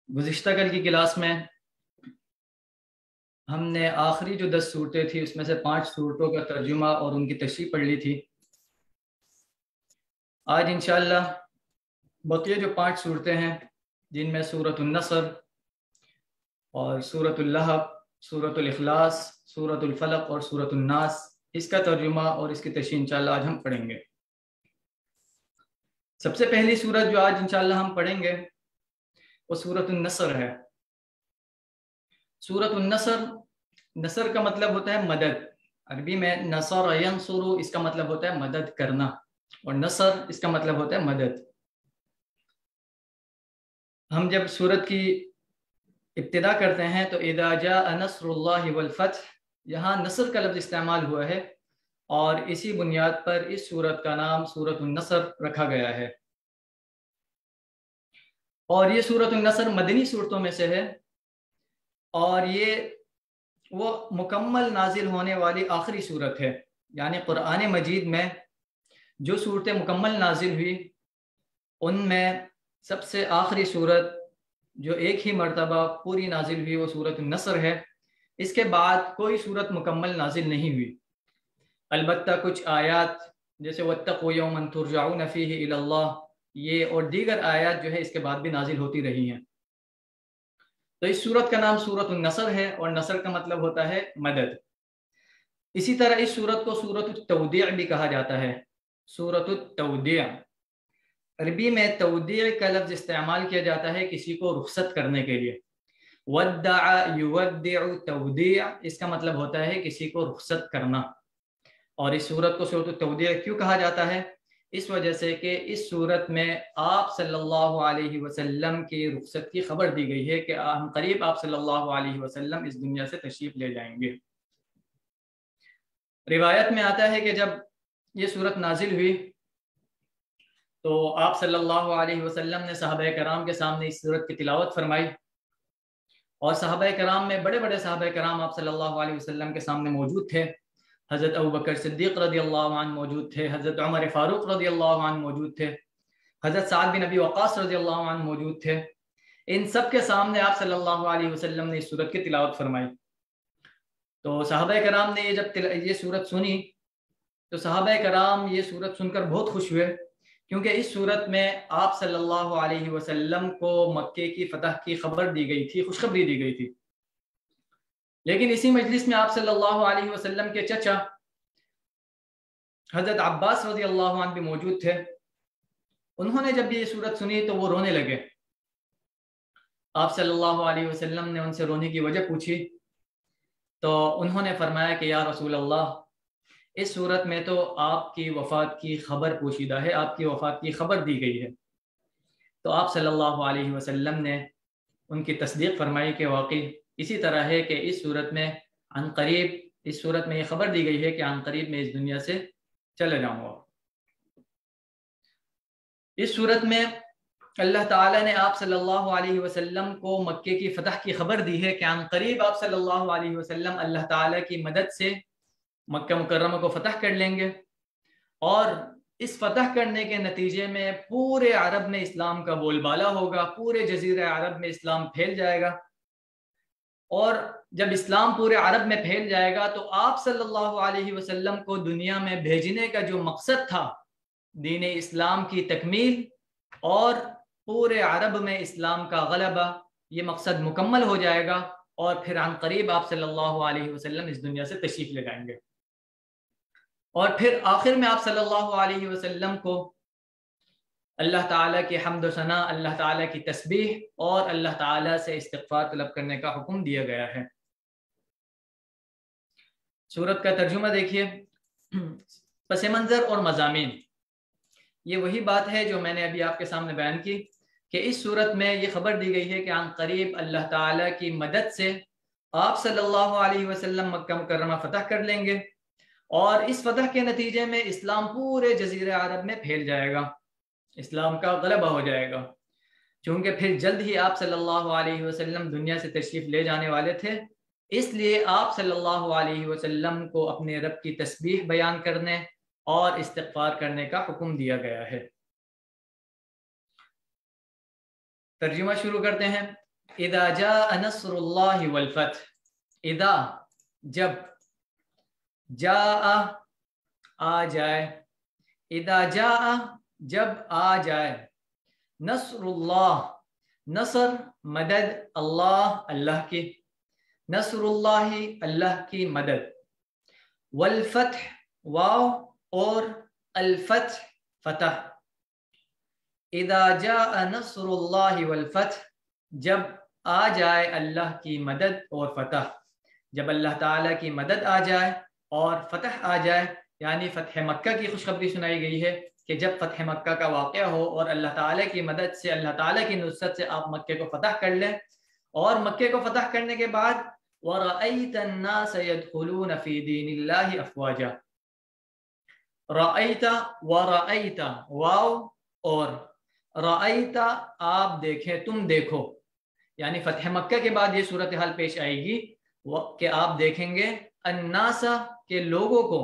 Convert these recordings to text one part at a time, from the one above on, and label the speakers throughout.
Speaker 1: گزشتہ کل کی کلاس میں ہم نے آخری جو 10 صورتیں تھیں اس میں سے 5 صورتوں کا ترجمہ اور ان کی تشریح پڑھ لی تھی۔ آج انشاءاللہ بقیہ جو 5 صورتیں ہیں جن میں سورۃ النصر اور سورۃ اللہب، سورۃ الاخلاص، سورۃ الفلق اور سورۃ الناس، اس کا ترجمہ اور اس کی تشریح انشاءاللہ آج ہم پڑھیں گے۔ سب سے پہلی سورت جو آج انشاءاللہ ہم پڑھیں گے وہ سورۃ النصر ہے۔ سورۃ النصر، نصر کا مطلب ہوتا ہے مدد، عربی میں نصر ینصر اس کا مطلب ہوتا ہے مدد کرنا، اور نصر اس کا مطلب ہوتا ہے مدد۔ ہم جب سورت کی ابتدا کرتے ہیں تو اذا جاء نصر اللہ والفتح، یہاں نصر کا لفظ استعمال ہوا ہے اور اسی بنیاد پر اس سورت کا نام سورۃ النصر رکھا گیا ہے۔ اور یہ سورۃ النصر مدنی صورتوں میں سے ہے، اور یہ وہ مکمل نازل ہونے والی آخری صورت ہے، یعنی قرآن مجید میں جو صورتیں مکمل نازل ہوئی ان میں سب سے آخری صورت جو ایک ہی مرتبہ پوری نازل ہوئی وہ سورۃ النصر ہے۔ اس کے بعد کوئی صورت مکمل نازل نہیں ہوئی، البتہ کچھ آیات جیسے واتقوا یوما ترجعون فیہ الی اللہ، یہ اور دیگر آیات جو ہے اس کے بعد بھی نازل ہوتی رہی ہیں۔ تو اس سورت کا نام سورۃ النصر ہے، اور نصر کا مطلب ہوتا ہے مدد۔ اسی طرح اس سورت کو سورۃ التودیع بھی کہا جاتا ہے۔ سورۃ التودیع، عربی میں تودیع کا لفظ استعمال کیا جاتا ہے کسی کو رخصت کرنے کے لیے۔ ودع یودع تودیع، اس کا مطلب ہوتا ہے کسی کو رخصت کرنا۔ اور اس سورت کو سورۃ التودیع کیوں کہا جاتا ہے؟ اس وجہ سے کہ اس صورت میں آپ صلی اللہ علیہ وسلم کی رخصت کی خبر دی گئی ہے کہ ہم قریب آپ صلی اللہ علیہ وسلم اس دنیا سے تشریف لے جائیں گے۔ روایت میں آتا ہے کہ جب یہ صورت نازل ہوئی تو آپ صلی اللہ علیہ وسلم نے صحابہ کرام کے سامنے اس صورت کی تلاوت فرمائی، اور صحابہ کرام میں بڑے بڑے صحابہ کرام آپ صلی اللہ علیہ وسلم کے سامنے موجود تھے۔ حضرت ابوبکر صدیق رضی اللہ عنہ موجود تھے، حضرت عمر فاروق رضی اللہ عنہ موجود تھے، حضرت سعد بن ابی وقاص رضی اللہ عنہ موجود تھے۔ ان سب کے سامنے آپ صلی اللہ علیہ وسلم نے اس سورت کی تلاوت فرمائی۔ تو صحابہ کرام نے جب یہ سورت سنی تو صحابہ کرام یہ سورت سن کر بہت خوش ہوئے، کیونکہ اس سورت میں آپ صلی اللہ علیہ وسلم کو مکے کی فتح کی خبر دی گئی تھی، خوشخبری دی گئی تھی۔ لیکن اسی مجلس میں آپ صلی اللہ علیہ وسلم کے چچا حضرت عباس رضی اللہ عنہ بھی موجود تھے۔ انہوں نے جب یہ سورت سنی تو وہ رونے لگے۔ آپ صلی اللہ علیہ وسلم نے ان سے رونے کی وجہ پوچھی تو انہوں نے فرمایا کہ یا رسول اللہ، اس سورت میں تو آپ کی وفات کی خبر پوشیدہ ہے، آپ کی وفات کی خبر دی گئی ہے۔ تو آپ صلی اللہ علیہ وسلم نے ان کی تصدیق فرمائی کہ واقعی اسی طرح ہے کہ اس صورت میں عن قریب، اس صورت میں یہ خبر دی گئی ہے کہ عن قریب میں اس دنیا سے چلا جاؤں گا۔ اس صورت میں اللہ تعالیٰ نے آپ صلی اللہ علیہ وسلم کو مکے کی فتح کی خبر دی ہے کہ عن قریب آپ صلی اللہ علیہ وسلم اللہ تعالیٰ کی مدد سے مکہ مکرمہ کو فتح کر لیں گے، اور اس فتح کرنے کے نتیجے میں پورے عرب میں اسلام کا بول بالا ہوگا، پورے جزیرہ عرب میں اسلام پھیل جائے گا، اور جب اسلام پورے عرب میں پھیل جائے گا تو آپ صلی اللہ علیہ وسلم کو دنیا میں بھیجنے کا جو مقصد تھا، دین اسلام کی تکمیل اور پورے عرب میں اسلام کا غلبہ، یہ مقصد مکمل ہو جائے گا، اور پھر عن قریب آپ صلی اللہ علیہ وسلم اس دنیا سے تشریف لے جائیں گے۔ اور پھر آخر میں آپ صلی اللہ علیہ وسلم کو اللہ تعالیٰ کی حمد و ثنا، اللہ تعالیٰ کی تسبیح اور اللہ تعالیٰ سے استغفار طلب کرنے کا حکم دیا گیا ہے۔ سورت کا ترجمہ دیکھیے۔ پس منظر اور مضامین، یہ وہی بات ہے جو میں نے ابھی آپ کے سامنے بیان کی کہ اس سورت میں یہ خبر دی گئی ہے کہ عن قریب اللہ تعالیٰ کی مدد سے آپ صلی اللہ علیہ وسلم مکہ مکرمہ فتح کر لیں گے، اور اس فتح کے نتیجے میں اسلام پورے جزیرہ عرب میں پھیل جائے گا، اسلام کا غلبہ ہو جائے گا۔ چونکہ پھر جلد ہی آپ صلی اللہ علیہ وسلم دنیا سے تشریف لے جانے والے تھے، اس لیے آپ صلی اللہ علیہ وسلم کو اپنے رب کی تسبیح بیان کرنے اور استغفار کرنے کا حکم دیا گیا ہے۔ ترجمہ شروع کرتے ہیں۔ اذا جاء نصر اللہ والفتح، اذا جب، جاء آ جائے، اذا جاء جب آ جائے، نصر اللہ نصر مدد، اللہ اللہ کی، نصر اللہ اللہ کی مدد، والفتح واو اور الفتح فتح، اذا جاء نصر اللہ والفتح جب آ جائے اللہ کی مدد اور فتح، جب اللہ تعالیٰ کی مدد آ جائے اور فتح آ جائے، یعنی فتح مکہ کی خوشخبری سنائی گئی ہے کہ جب فتح مکہ کا واقعہ ہو اور اللہ تعالیٰ کی مدد سے، اللہ تعالیٰ کی نصرت سے آپ مکے کو فتح کر لیں، اور مکے کو فتح کرنے کے بعد وَرَأَيْتَ النَّاسَ يَدْخُلُونَ فِي دِينِ اللَّهِ أَفْوَاجًا، رَأَيْتَ وَرَأَيْتَ واو اور رَأَيْتَ آپ دیکھیں، تم دیکھو، یعنی فتح مکہ کے بعد یہ صورتحال پیش آئے گی کہ آپ دیکھیں گے الناس کے لوگوں کو،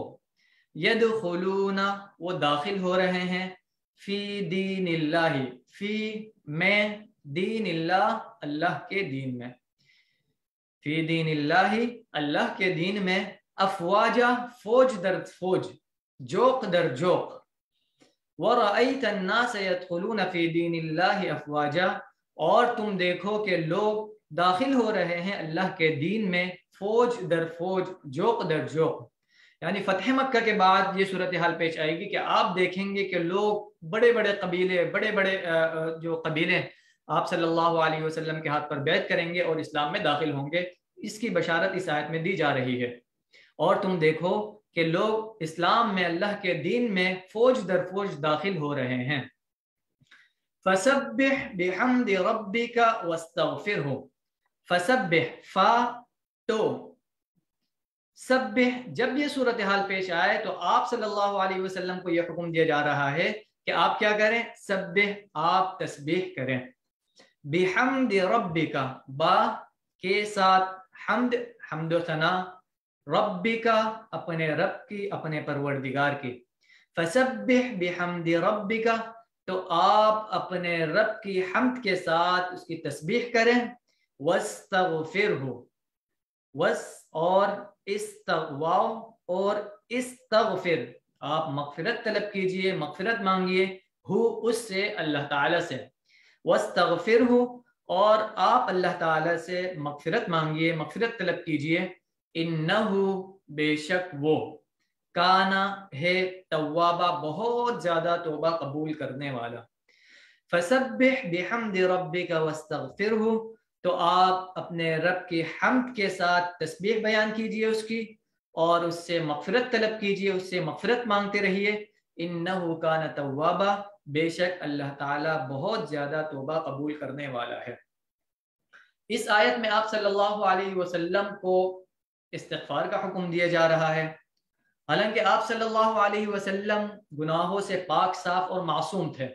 Speaker 1: یدخلون وہ داخل ہو رہے ہیں، فی دین اللہ فی میں، دین اللہ اللہ کے دین میں، فی دین اللہ اللہ کے دین میں، افواجا فوج در فوج، جوق در جوق، وَرَأَيْتَ النَّاسَ يَدْخُلُونَ فِي دِينِ اللَّهِ أَفْوَاجًا اور تم دیکھو کہ لوگ داخل ہو رہے ہیں اللہ کے دین میں فوج در فوج، جوق در جوق، یعنی فتح مکہ کے بعد یہ صورتحال پیش آئے گی کہ آپ دیکھیں گے کہ لوگ بڑے بڑے قبیلے، بڑے بڑے جو قبیلے آپ صلی اللہ علیہ وسلم کے ہاتھ پر بیعت کریں گے اور اسلام میں داخل ہوں گے، اس کی بشارت اس آیت میں دی جا رہی ہے، اور تم دیکھو کہ لوگ اسلام میں اللہ کے دین میں فوج در فوج داخل ہو رہے ہیں۔ فَسَبِّحْ بِحَمْدِ رَبِّكَ وَاسْتَغْفِرْهُ، فَسَبِّحْ فا تو، سبح جب یہ صورتحال پیش آئے تو آپ صلی اللہ علیہ وسلم کو یہ حکم دیا جا رہا ہے کہ آپ کیا کریں، سبح آپ تسبیح کریں، بحمد ربک با کے ساتھ، حمد حمد و ثنا، ربک اپنے رب کی، اپنے پروردگار کی، فسبح بحمد ربک تو آپ اپنے رب کی حمد کے ساتھ اس کی تسبیح کریں، واستغفرہ وس اور استغواو اور استغفر آپ مغفرت طلب کیجئے، مغفرت مانگیے، ہو اس سے اللہ تعالیٰ سے، واستغفرہ اور آپ اللہ تعالیٰ سے مغفرت مانگیے، مغفرت طلب کیجئے، انہو بے شک وہ، کانا ہے توابا بہت زیادہ توبہ قبول کرنے والا، فسبح بحمد ربک واستغفرہ تو آپ اپنے رب کی حمد کے ساتھ تسبیح بیان کیجئے اس کی، اور اس سے مغفرت طلب کیجئے، اس سے مغفرت مانگتے رہیے، انہو کان توابا بے شک اللہ تعالیٰ بہت زیادہ توبہ قبول کرنے والا ہے۔ اس آیت میں آپ صلی اللہ علیہ وسلم کو استغفار کا حکم دیا جا رہا ہے، حالانکہ آپ صلی اللہ علیہ وسلم گناہوں سے پاک صاف اور معصوم تھے،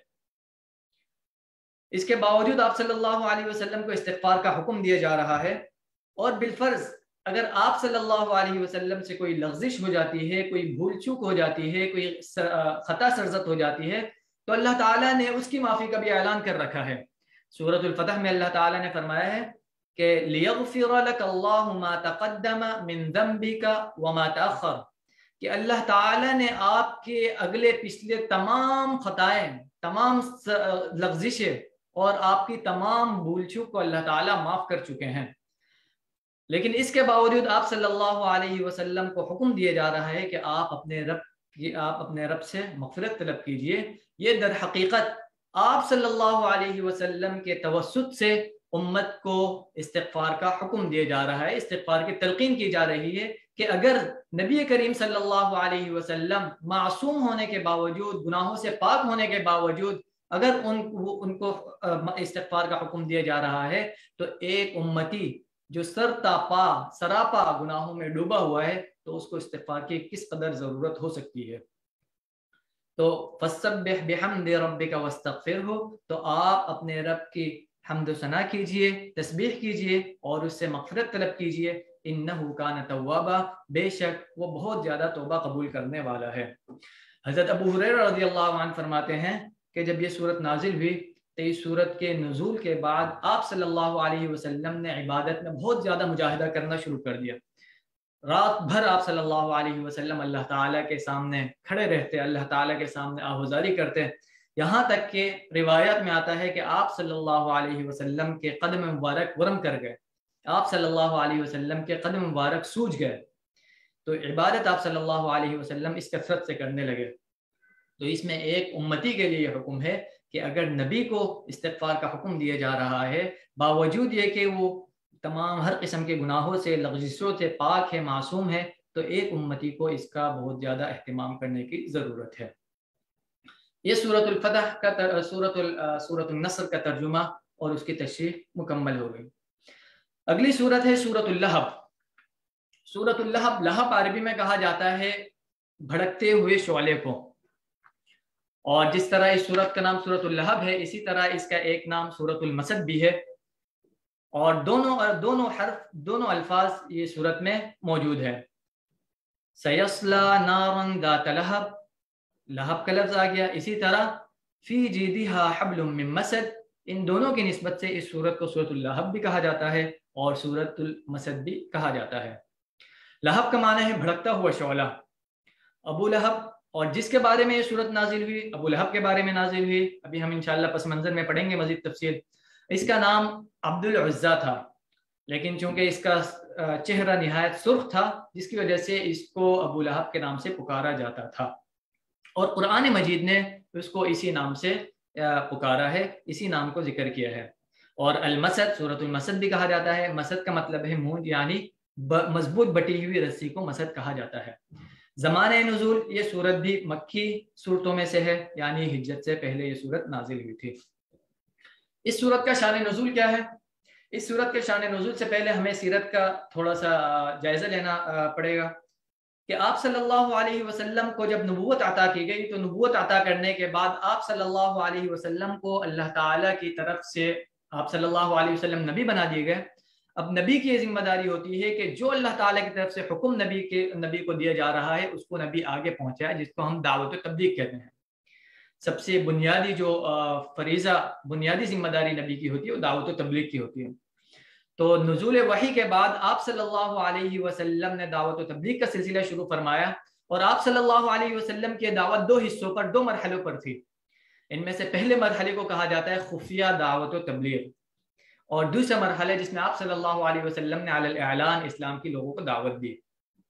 Speaker 1: اس کے باوجود آپ صلی اللہ علیہ وسلم کو استغفار کا حکم دیا جا رہا ہے، اور بالفرض اگر آپ صلی اللہ علیہ وسلم سے کوئی لغزش ہو جاتی ہے، کوئی بھول چوک ہو جاتی ہے، کوئی خطا سرزت ہو جاتی ہے، تو اللہ تعالیٰ نے اس کی معافی کا بھی اعلان کر رکھا ہے۔ سورۃ الفتح میں اللہ تعالیٰ نے فرمایا ہے کہ لِيَغْفِرَ لَكَ اللَّهُ مَا تَقَدَّمَ مِن ذَنبِكَ وَمَا تَأَخَّرَ کہ اللہ تعالیٰ نے آپ کے اگلے پچھلے تمام خطائیں، تمام لغزشیں اور آپ کی تمام بھول چوک کو اللہ تعالیٰ معاف کر چکے ہیں، لیکن اس کے باوجود آپ صلی اللہ علیہ وسلم کو حکم دیا جا رہا ہے کہ آپ اپنے رب سے مغفرت طلب کیجئے۔ یہ در حقیقت آپ صلی اللہ علیہ وسلم کے توسط سے امت کو استغفار کا حکم دیا جا رہا ہے، استغفار کی تلقین کی جا رہی ہے کہ اگر نبی کریم صلی اللہ علیہ وسلم معصوم ہونے کے باوجود، گناہوں سے پاک ہونے کے باوجود اگر ان کو استغفار کا حکم دیا جا رہا ہے، تو ایک امتی جو سراپا گناہوں میں ڈوبا ہوا ہے تو اس کو استغفار کی کس قدر ضرورت ہو سکتی ہے۔ تو فَسَبِّحْ بِحَمْدِ رَبِّكَ وَاسْتَغْفِرْهُ تو آپ اپنے رب کی حمد و ثنا کیجئے، تسبیح کیجئے اور اس سے مغفرت طلب کیجئے، انہو کان توابا بے شک وہ بہت زیادہ توبہ قبول کرنے والا ہے۔ حضرت ابو ہریرہ رضی اللہ عنہ فرماتے ہیں کہ جب یہ صورت نازل ہوئی تو اس صورت کے نزول کے بعد آپ صلی اللہ علیہ وسلم نے عبادت میں بہت زیادہ مجاہدہ کرنا شروع کر دیا. رات بھر آپ صلی اللہ علیہ وسلم اللہ تعالیٰ کے سامنے کھڑے رہتے, اللہ تعالیٰ کے سامنے آہوزاری کرتے, یہاں تک کہ روایت میں آتا ہے کہ آپ صلی اللہ علیہ وسلم کے قدم مبارک ورم کر گئے, آپ صلی اللہ علیہ وسلم کے قدم مبارک سوج گئے. تو عبادت آپ صلی اللہ علیہ وسلم اس کثرت سے کرنے لگے. تو اس میں ایک امتی کے لیے یہ حکم ہے کہ اگر نبی کو استغفار کا حکم دیا جا رہا ہے, باوجود یہ کہ وہ تمام ہر قسم کے گناہوں سے لغزشوں سے پاک ہے, معصوم ہے, تو ایک امتی کو اس کا بہت زیادہ اہتمام کرنے کی ضرورت ہے. یہ سورۃ الفتح کا سورۃ النصر کا ترجمہ اور اس کی تشریح مکمل ہو گئی. اگلی سورت ہے سورۃ اللہب. سورۃ اللہب, لہب عربی میں کہا جاتا ہے بھڑکتے ہوئے شعلے کو, اور جس طرح اس سورت کا نام سورۃ اللہب ہے اسی طرح اس کا ایک نام سورۃ المسد بھی ہے, اور دونوں الفاظ یہ سورت میں موجود ہے. سیصلا نارا ذات لہب, لہب کا لفظ آ گیا. اسی طرح فی جیدہا حبل من مسد, ان دونوں کی نسبت سے اس سورت کو سورۃ اللہب بھی کہا جاتا ہے اور سورۃ المسد بھی کہا جاتا ہے. لہب کا معنی ہے بھڑکتا ہوا شعلہ. ابو لہب, اور جس کے بارے میں یہ سورت نازل ہوئی, ابو لہب کے بارے میں نازل ہوئی, ابھی ہم انشاءاللہ پس منظر میں پڑھیں گے مزید تفصیل. اس کا نام عبد العزہ تھا, لیکن چونکہ اس کا چہرہ نہایت سرخ تھا جس کی وجہ سے اس کو ابو لہب کے نام سے پکارا جاتا تھا, اور قرآن مجید نے اس کو اسی نام سے پکارا ہے, اسی نام کو ذکر کیا ہے. اور المسد, سورۃ المسد بھی کہا جاتا ہے. مسد کا مطلب ہے مونج, یعنی مضبوط بٹی ہوئی رسی کو مسد کہا جاتا ہے. زمانہ نزول, یہ سورت بھی مکی صورتوں میں سے ہے, یعنی ہجرت سے پہلے یہ سورت نازل ہوئی تھی. اس سورت کا شان نزول کیا ہے؟ اس سورت کے شان نزول سے پہلے ہمیں سیرت کا تھوڑا سا جائزہ لینا پڑے گا کہ آپ صلی اللہ علیہ وسلم کو جب نبوت عطا کی گئی تو نبوت عطا کرنے کے بعد آپ صلی اللہ علیہ وسلم کو اللہ تعالیٰ کی طرف سے آپ صلی اللہ علیہ وسلم نبی بنا دیے گئے. اب نبی کی یہ ذمہ داری ہوتی ہے کہ جو اللہ تعالیٰ کی طرف سے حکم نبی کو دیا جا رہا ہے اس کو نبی آگے پہنچائے, جس کو ہم دعوت و تبلیغ کہتے ہیں. سب سے بنیادی جو فریضہ, بنیادی ذمہ داری نبی کی ہوتی ہے وہ دعوت و تبلیغ کی ہوتی ہے. تو نزول وحی کے بعد آپ صلی اللہ علیہ وسلم نے دعوت و تبلیغ کا سلسلہ شروع فرمایا, اور آپ صلی اللہ علیہ وسلم کی دعوت دو حصوں پر, دو مرحلوں پر تھی. ان میں سے پہلے مرحلے کو کہا جاتا ہے خفیہ دعوت و تبلیغ, اور دوسرا مرحلہ جس میں آپ صلی اللہ علیہ وسلم نے علی الاعلان اسلام کی لوگوں کو دعوت دی.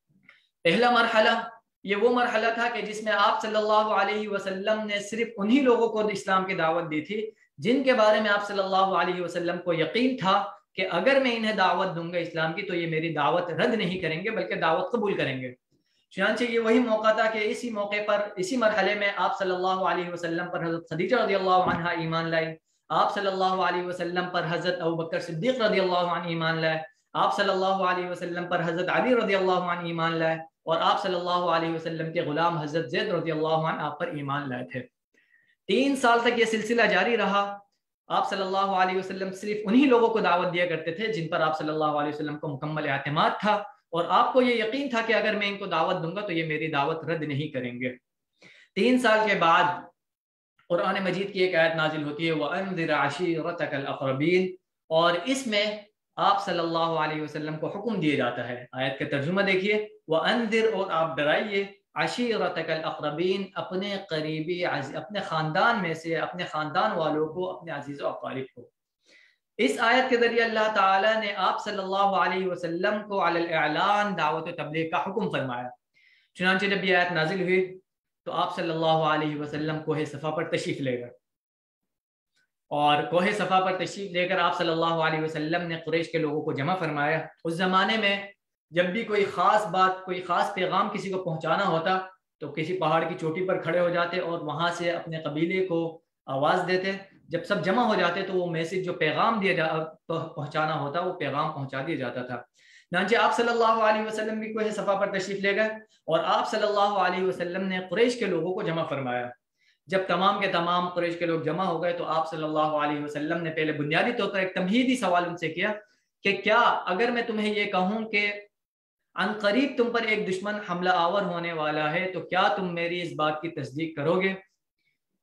Speaker 1: پہلا مرحلہ یہ وہ مرحلہ تھا کہ جس میں آپ صلی اللہ علیہ وسلم نے صرف انہی لوگوں کو اسلام کی دعوت دی تھی جن کے بارے میں آپ صلی اللہ علیہ وسلم کو یقین تھا کہ اگر میں انہیں دعوت دوں گا اسلام کی تو یہ میری دعوت رد نہیں کریں گے بلکہ دعوت قبول کریں گے. چنانچہ یہ وہی موقع تھا کہ اسی موقع پر, اسی مرحلے میں آپ صلی اللہ علیہ وسلم پر حضرت خدیجہ رضی اللہ عنہا ایمان لائی, آپ صلی اللہ علیہ وسلم پر حضرت ابوبکر صدیق رضی اللہ عنہ ایمان لائے, آپ صلی اللہ علیہ وسلم پر حضرت علی رضی اللہ عنہ ایمان لائے, اور آپ صلی اللہ علیہ وسلم کے غلام حضرت زید رضی اللہ عنہ آپ پر ایمان لائے تھے. 3 سال تک یہ سلسلہ جاری رہا. آپ صلی اللہ علیہ وسلم صرف انہی لوگوں کو دعوت دیا کرتے تھے جن پر آپ صلی اللہ علیہ وسلم کو مکمل اعتماد تھا, اور آپ کو یہ یقین تھا کہ اگر میں ان کو دعوت دوں گا تو یہ میری دعوت رد نہیں کریں گے. 3 سال کے بعد قرآن مجید کی ایک آیت نازل ہوتی ہے وَأَنذِرْ عَشِيرَتَكَ الْأَقْرَبِينَ, اور اس میں آپ صلی اللہ علیہ وسلم کو حکم دیا جاتا ہے. آیت کا ترجمہ دیکھیے, وَأَنذِرْ, اور آپ ڈرائیے, عَشِيرَتَكَ الْأَقْرَبِينَ, اپنے قریبی, اپنے خاندان میں سے, اپنے خاندان والوں کو, اپنے عزیز و اقارب کو. اس آیت کے ذریعے اللہ تعالیٰ نے آپ صلی اللہ علیہ وسلم کو علی الاعلان دعوت و تبلیغ کا حکم فرمایا. چنانچہ جب یہ آیت نازل ہوئی تو آپ صلی اللہ علیہ وسلم کوہ صفا پر تشریف لے گئے, اور کوہ صفا پر تشریف لے کر آپ صلی اللہ علیہ وسلم نے قریش کے لوگوں کو جمع فرمایا. اس زمانے میں جب بھی کوئی خاص بات, کوئی خاص پیغام کسی کو پہنچانا ہوتا تو کسی پہاڑ کی چوٹی پر کھڑے ہو جاتے اور وہاں سے اپنے قبیلے کو آواز دیتے. جب سب جمع ہو جاتے تو وہ میسج, جو پیغام پہنچانا ہوتا وہ پیغام پہنچا دیا جاتا تھا. چنانچہ آپ صلی اللہ علیہ وسلم بھی کوہ صفا پر تشریف لے گئے, اور آپ صلی اللہ علیہ وسلم نے قریش کے لوگوں کو جمع فرمایا. جب تمام کے تمام قریش کے لوگ جمع ہو گئے تو آپ صلی اللہ علیہ وسلم نے پہلے بنیادی طور پر ایک تمہیدی سوال ان سے کیا کہ کیا اگر میں تمہیں یہ کہوں کہ عن قریب تم پر ایک دشمن حملہ آور ہونے والا ہے تو کیا تم میری اس بات کی تصدیق کرو گے؟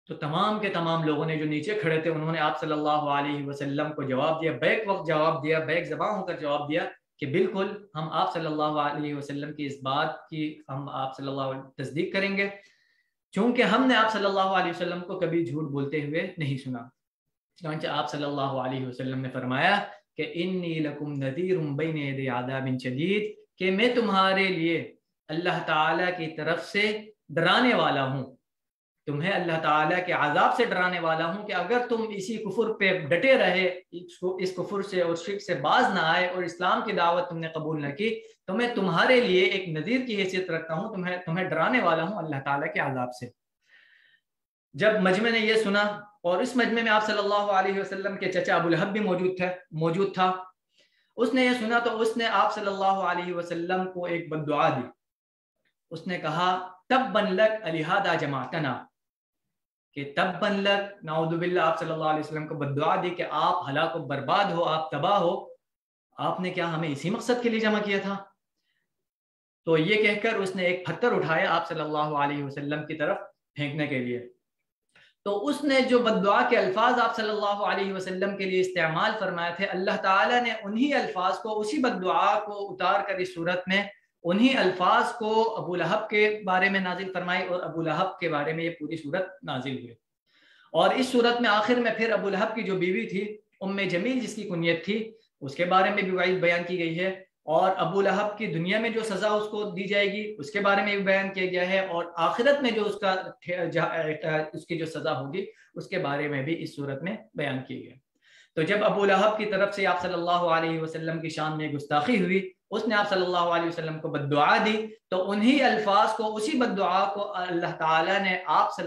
Speaker 1: تو تمام کے تمام لوگوں نے جو نیچے کھڑے تھے انہوں نے آپ صلی اللہ علیہ وسلم کو جواب دیا، بیک وقت جواب دیا، بیک زبان ہو کر جواب دیا کہ بالکل ہم آپ صلی اللہ علیہ وسلم کی اس بات کی ہم آپ صلی اللہ علیہ وسلم تصدیق کریں گے، چونکہ ہم نے آپ صلی اللہ علیہ وسلم کو کبھی جھوٹ بولتے ہوئے نہیں سنا۔ چنانچہ آپ صلی اللہ علیہ وسلم نے فرمایا کہ انی لکم نذیر بین یدی عذاب شدید، کہ میں تمہارے لیے اللہ تعالیٰ کی طرف سے ڈرانے والا ہوں، تمہیں اللہ تعالیٰ کے عذاب سے ڈرانے والا ہوں کہ اگر تم اسی کفر پہ ڈٹے رہے، اس کفر سے اور شرک سے باز نہ آئے اور اسلام کی دعوت تم نے قبول نہ کی، تو میں تمہارے لیے ایک نذیر کی حیثیت رکھتا ہوں، تمہیں ڈرانے والا ہوں اللہ تعالیٰ کے عذاب سے۔ جب مجمع نے یہ سنا، اور اس مجمع میں آپ صلی اللہ علیہ وسلم کے چچا ابو لہب بھی موجود تھا، اس نے یہ سنا تو اس نے آپ صلی اللہ علیہ وسلم کو ایک بد دعا دی۔ اس نے کہا تبًا لک الہذا جمعتنا، کہ تبًا لک، نعوذ باللہ، آپ صلی اللہ علیہ وسلم کو بد دعا دی کہ آپ ہلاک و برباد ہو، آپ تباہ ہو، آپ نے کیا ہمیں اسی مقصد کے لیے جمع کیا تھا؟ تو یہ کہہ کر اس نے ایک پتھر اٹھایا آپ صلی اللہ علیہ وسلم کی طرف پھینکنے کے لیے۔ تو اس نے جو بد دعا کے الفاظ آپ صلی اللہ علیہ وسلم کے لیے استعمال فرمائے تھے، اللہ تعالیٰ نے انہی الفاظ کو، اسی بد دعا کو اتار کر اس صورت میں انہی الفاظ کو ابو لہب کے بارے میں نازل فرمائی، اور ابو لہب کے بارے میں یہ پوری صورت نازل ہوئی۔ اور اس صورت میں آخر میں پھر ابو لہب کی جو بیوی تھی ام جمیل جس کی کنیت تھی، اس کے بارے میں بھی وعید بیان کی گئی ہے، اور ابو لہب کی دنیا میں جو سزا اس کو دی جائے گی اس کے بارے میں بھی بیان کیا گیا ہے، اور آخرت میں جو اس کی جو سزا ہوگی اس کے بارے میں بھی اس صورت میں بیان کی گئی۔ تو جب ابو لہب کی طرف سے آپ صلی اللہ علیہ وسلم کی شان میں گستاخی ہوئی، اس نے آپ صلی اللہ علیہ وسلم کو بد دعا دی، تو انہی الفاظ کو، اسی بد دعا کو اللہ تعالیٰ نے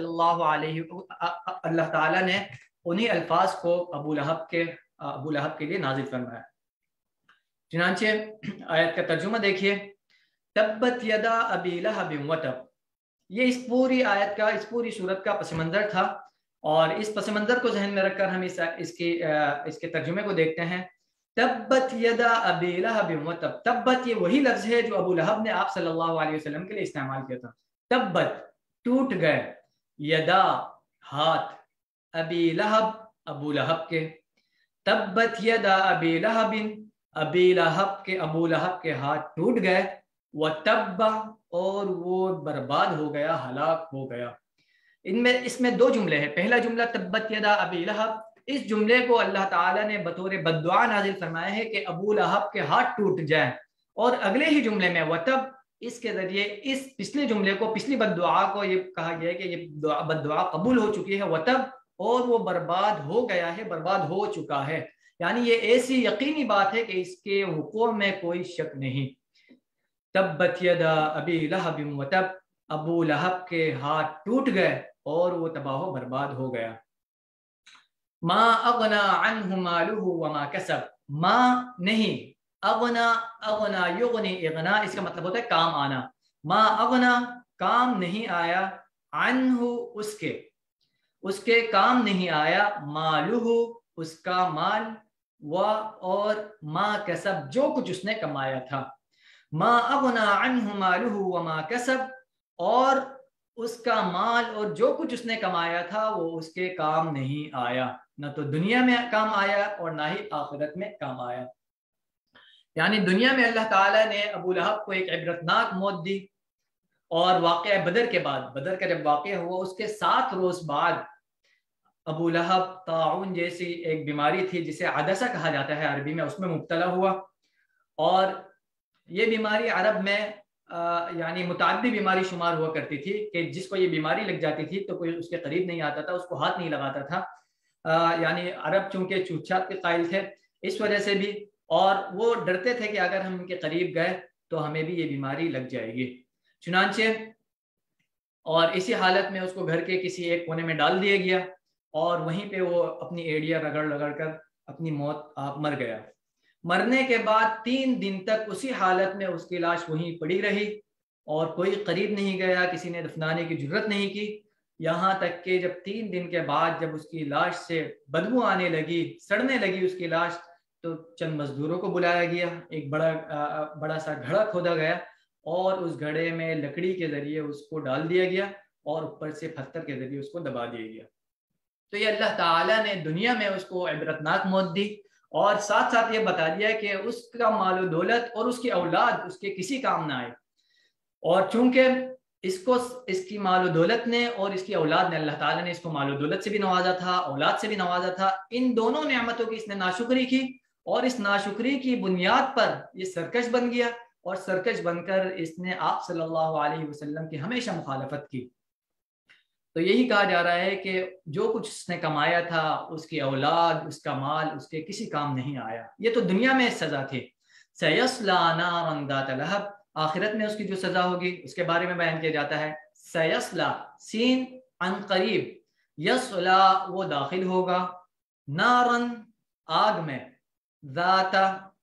Speaker 1: انہی الفاظ کو ابو لہب کے لیے نازل فرمایا۔ چنانچہ آیت کا ترجمہ دیکھیے، تبت یدا ابی لہب وتب، یہ اس پوری آیت کا، اس پوری صورت کا پس منظر تھا، اور اس پس منظر کو ذہن میں رکھ کر ہم اس کے ترجمے کو دیکھتے ہیں۔ تبت یدا ابی لہب وتب، تبت یہ وہی لفظ ہے جو ابو لہب نے آپ صلی اللہ علیہ وسلم کے لیے استعمال کیا تھا۔ تبت ٹوٹ گئے، یدا ہاتھ، ابی لہب ابو لہب کے، تبت یدا ابی لہب، ابو لہب کے ہاتھ ٹوٹ گئے، وتب، اور وہ برباد ہو گیا، ہلاک ہو گیا۔ اس میں دو جملے ہیں۔ پہلا جملہ تبت یدا ابی لہب، اس جملے کو اللہ تعالیٰ نے بطور بد دعا نازل فرمایا ہے کہ ابو لہب کے ہاتھ ٹوٹ جائیں، اور اگلے ہی جملے میں وتب، اس کے ذریعے اس پچھلے جملے کو، پچھلی بد دعا کو یہ کہا گیا ہے کہ یہ بد دعا قبول ہو چکی ہے، وتب، اور وہ برباد ہو گیا ہے، برباد ہو چکا ہے۔ یعنی یہ ایسی یقینی بات ہے کہ اس کے وقوع میں کوئی شک نہیں۔ تبت یدا ابی لہب وتب، ابو لہب کے ہاتھ ٹوٹ گئے اور وہ تباہ و برباد ہو گیا۔ ما اغنا عنہ مالہ وما کسب، ما نہیں، اغنا یغنی، اغنا اس کا مطلب ہوتا ہے کام آنا، ما اغنا کام نہیں آیا، عنہ اس کے کام نہیں آیا، مالہ اس کا مال، اور ما کسب جو کچھ اس نے کمایا تھا۔ ما اغنا عنہ مالہ وما کسب، اور اس کا مال اور جو کچھ اس نے کمایا تھا وہ اس کے کام نہیں آیا، نہ تو دنیا میں کام آیا اور نہ ہی آخرت میں کام آیا۔ یعنی دنیا میں اللہ تعالیٰ نے ابو لہب کو ایک عبرتناک موت دی، اور واقعہ بدر کے بعد، بدر کا جب واقعہ ہوا اس کے 7 روز بعد ابو لہب طاعون جیسی ایک بیماری تھی جسے عدسہ کہا جاتا ہے عربی میں، اس میں مبتلا ہوا، اور یہ بیماری عرب میں یعنی متعدی بیماری شمار ہوا کرتی تھی، کہ جس کو یہ بیماری لگ جاتی تھی تو کوئی اس کے قریب نہیں آتا تھا، اس کو ہاتھ نہیں لگاتا تھا، یعنی عرب چونکہ چھوت چھات کے قائل تھے اس وجہ سے بھی، اور وہ ڈرتے تھے کہ اگر ہم ان کے قریب گئے تو ہمیں بھی یہ بیماری لگ جائے گی۔ چنانچہ اور اسی حالت میں اس کو گھر کے کسی ایک کونے میں ڈال دیا گیا، اور وہیں پہ وہ اپنی ایڑیاں رگڑ کر اپنی موت مر گیا۔ مرنے کے بعد 3 دن تک اسی حالت میں اس کی لاش وہیں پڑی رہی، اور کوئی قریب نہیں گیا، کسی نے دفنانے کی جرت نہیں کی، یہاں تک کہ جب 3 دن کے بعد جب اس کی لاش سے بدبو آنے لگی، سڑنے لگی اس کی لاش، تو چند مزدوروں کو بلایا گیا، ایک بڑا سا گھڑا کھودا گیا، اور اس گھڑے میں لکڑی کے ذریعے اس کو ڈال دیا گیا، اور اوپر سے پتھر کے ذریعے اس کو دبا دیا گیا۔ تو یہ اللہ تعالیٰ نے دنیا میں اس کو عبرتناک موت دی، اور ساتھ ساتھ یہ بتا دیا کہ اس کا مال و دولت اور اس کی اولاد اس کے کسی کام نہ آئے۔ اور چونکہ اس کی مال و دولت نے اور اس کی اولاد نے، اللہ تعالیٰ نے اس کو مال و دولت سے بھی نوازا تھا، اولاد سے بھی نوازا تھا، ان دونوں نعمتوں کی اس نے ناشکری کی، اور اس ناشکری کی بنیاد پر یہ سرکش بن گیا، اور سرکش بن کر اس نے آپ صلی اللہ علیہ وسلم کی ہمیشہ مخالفت کی۔ تو یہی کہا جا رہا ہے کہ جو کچھ اس نے کمایا تھا، اس کی اولاد، اس کا مال اس کے کسی کام نہیں آیا۔ یہ تو دنیا میں سزا تھی۔ سیصلی نارا ذات لہب، آخرت میں اس کی جو سزا ہوگی اس کے بارے میں بیان کیا جاتا ہے۔ سیصلی، سین عن قریب، یصلی وہ داخل ہوگا، نارن آگ میں، ذات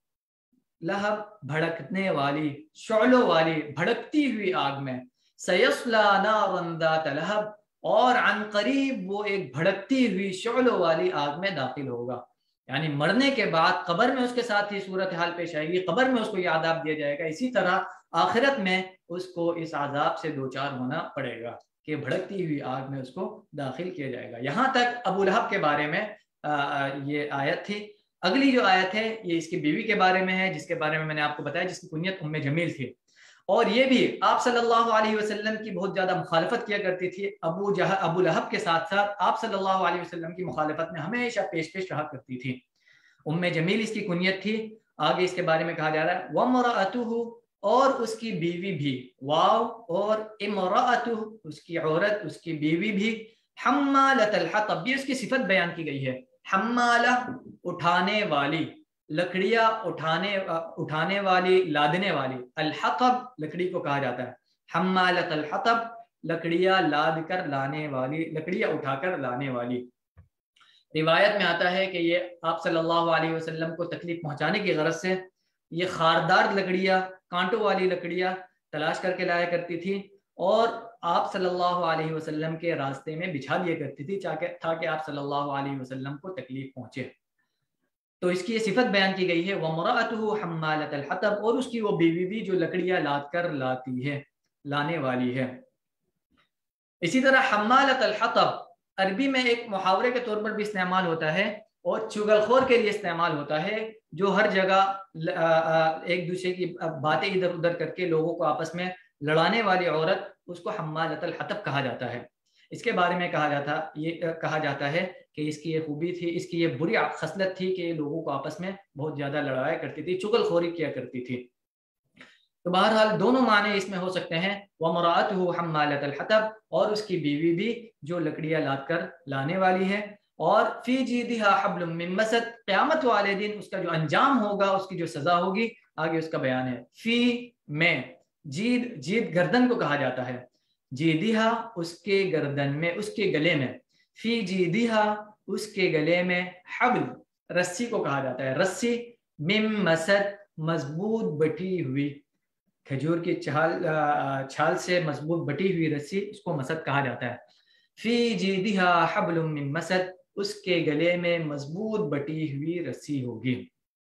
Speaker 1: لہب بھڑکنے والی، شعلوں والی، بھڑکتی ہوئی آگ میں۔ سیصلی نارا ذات لہب، اور عن قریب وہ ایک بھڑکتی ہوئی شعلوں والی آگ میں داخل ہوگا۔ یعنی مرنے کے بعد قبر میں اس کے ساتھ ہی صورتحال پیش آئے گی، قبر میں اس کو یہ عذاب دیا جائے گا، اسی طرح آخرت میں اس کو اس عذاب سے دوچار ہونا پڑے گا کہ بھڑکتی ہوئی آگ میں اس کو داخل کیا جائے گا۔ یہاں تک ابو لہب کے بارے میں یہ آیت تھی۔ اگلی جو آیت ہے یہ اس کی بیوی کے بارے میں ہے، جس کے بارے میں نے آپ کو بتایا، جس کی کنیت ام جمیل تھی، اور یہ بھی آپ صلی اللہ علیہ وسلم کی بہت زیادہ مخالفت کیا کرتی تھی۔ ابو لہب کے ساتھ ساتھ آپ صلی اللہ علیہ وسلم کی مخالفت میں ہمیشہ پیش رہا کرتی تھی۔ ام جمیل اس کی کنیت تھی۔ آگے اس کے بارے میں کہا جا رہا ہے وَامْرَأَتُهُ، اور اس کی بیوی بھی، واو اور امرأتُهُ اس کی عورت، اس کی بیوی بھی، حمالۃ الحطب، یہ اس کی صفت بیان کی گئی ہے۔ حمالہ اٹھانے والی، لکڑیاں اٹھانے والی، لادنے والی، الحطب لکڑی کو کہا جاتا ہے، حمالۃ الحطب لکڑیاں لاد کر لانے والی، لکڑیاں اٹھا کر لانے والی۔ روایت میں آتا ہے کہ یہ آپ صلی اللہ علیہ وسلم کو تکلیف پہنچانے کی غرض سے یہ خاردار لکڑیاں، کانٹوں والی لکڑیاں تلاش کر کے لایا کرتی تھی، اور آپ صلی اللہ علیہ وسلم کے راستے میں بچھا دیا کرتی تھی تاکہ آپ صلی اللہ علیہ وسلم کو تکلیف پہنچے۔ تو اس کی یہ صفت بیان کی گئی ہے، وَامْرَأَتُهُ حَمَّالَةَ الْحَطَبِ، اور اس کی وہ بیوی بھی جو لکڑیاں لاد کر لاتی ہے، لانے والی ہے۔ اسی طرح حمالۃ الحطب عربی میں ایک محاورے کے طور پر بھی استعمال ہوتا ہے، اور چغل خور کے لیے استعمال ہوتا ہے، جو ہر جگہ ایک دوسرے کی باتیں ادھر ادھر کر کے لوگوں کو آپس میں لڑانے والی عورت، اس کو حمالۃ الحطب کہا جاتا ہے۔ اس کے بارے میں کہا جاتا ہے کہ اس کی یہ خوبی تھی، اس کی یہ بری خصلت تھی کہ لوگوں کو آپس میں بہت زیادہ لڑایا کرتی تھی، چغل خوری کیا کرتی تھی۔ تو بہرحال دونوں معنی اس میں ہو سکتے ہیں، وَامْرَأَتُهُ حَمَّالَةَ الْحَطَبِ، اور اس کی بیوی بھی جو لکڑیاں لاد کر لانے والی ہے، اور فی جیدہا حبل من مسد، قیامت والے دن اس کا جو انجام ہوگا، اس کی جو سزا ہوگی، آگے اس کا بیان ہے۔ فی میں، جید گردن کو کہا جاتا ہے، جیدہا اس کے گردن میں، اس کے گلے میں، فی جیدہا اس کے گلے میں، حبل رسی کو کہا جاتا ہے، رسی، من مسد مضبوط بٹی ہوئی، کھجور کی چھال سے مضبوط بٹی ہوئی رسی، اس کو مسد کہا جاتا ہے۔ فی جیدہا حبل من مسد، اس کے گلے میں مضبوط بٹی ہوئی رسی ہوگی۔